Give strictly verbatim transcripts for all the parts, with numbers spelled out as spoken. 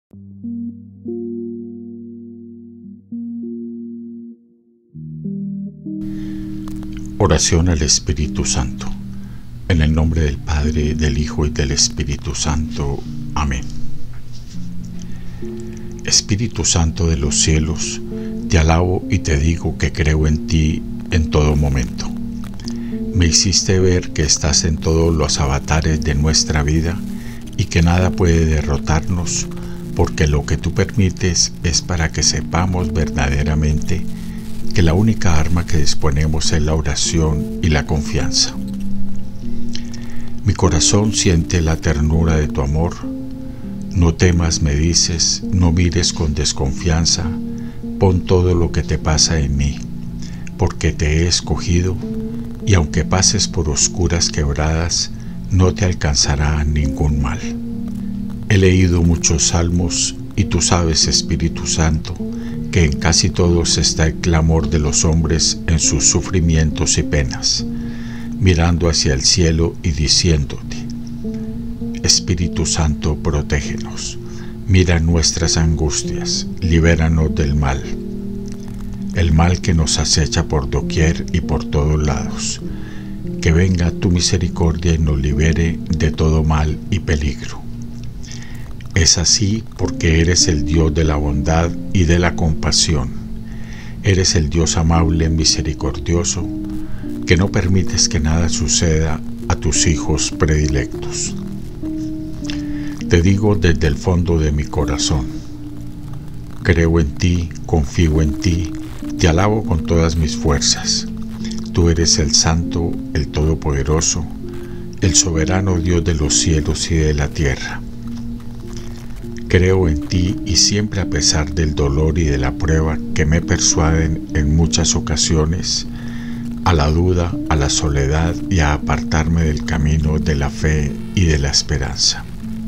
Oración al Espíritu Santo. En el nombre del Padre, del Hijo y del Espíritu Santo. Amén. Espíritu Santo de los cielos, te alabo y te digo que creo en ti en todo momento. Me hiciste ver que estás en todos los avatares de nuestra vida y que nada puede derrotarnos, porque lo que tú permites es para que sepamos verdaderamente que la única arma que disponemos es la oración y la confianza. Mi corazón siente la ternura de tu amor. No temas, me dices, no mires con desconfianza, pon todo lo que te pasa en mí, porque te he escogido, y aunque pases por oscuras quebradas, no te alcanzará ningún mal. He leído muchos salmos, y tú sabes, Espíritu Santo, que en casi todos está el clamor de los hombres en sus sufrimientos y penas, mirando hacia el cielo y diciéndote: Espíritu Santo, protégenos, mira nuestras angustias, libéranos del mal, el mal que nos acecha por doquier y por todos lados. Que venga tu misericordia y nos libere de todo mal y peligro. Es así porque eres el Dios de la bondad y de la compasión. Eres el Dios amable, misericordioso, que no permites que nada suceda a tus hijos predilectos. Te digo desde el fondo de mi corazón: creo en ti, confío en ti, te alabo con todas mis fuerzas. Tú eres el Santo, el Todopoderoso, el soberano Dios de los cielos y de la tierra. Creo en ti y siempre, a pesar del dolor y de la prueba que me persuaden en muchas ocasiones, a la duda, a la soledad y a apartarme del camino de la fe y de la esperanza.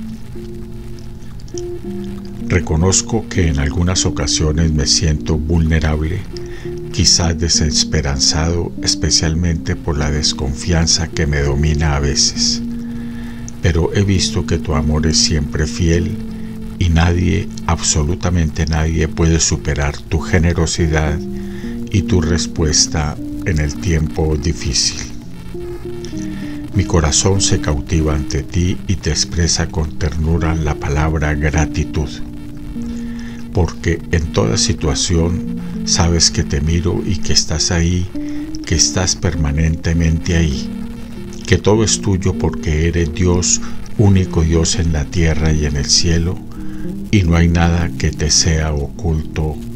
Reconozco que en algunas ocasiones me siento vulnerable, quizás desesperanzado, especialmente por la desconfianza que me domina a veces. Pero he visto que tu amor es siempre fiel y nadie, absolutamente nadie, puede superar tu generosidad y tu respuesta en el tiempo difícil. Mi corazón se cautiva ante ti y te expresa con ternura la palabra gratitud, porque en toda situación sabes que te miro y que estás ahí, que estás permanentemente ahí, que todo es tuyo porque eres Dios, único Dios en la tierra y en el cielo, y no hay nada que te sea oculto.